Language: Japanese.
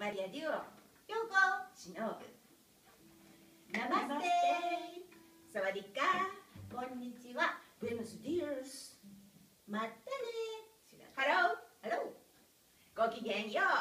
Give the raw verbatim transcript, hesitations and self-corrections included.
ガリアデュオ、 ようこシノブ、 ナマステサワディッカ、 こんにちは。 ブエノスディアス、 またね。 ハロー、 ハロー。 ごきげんよう。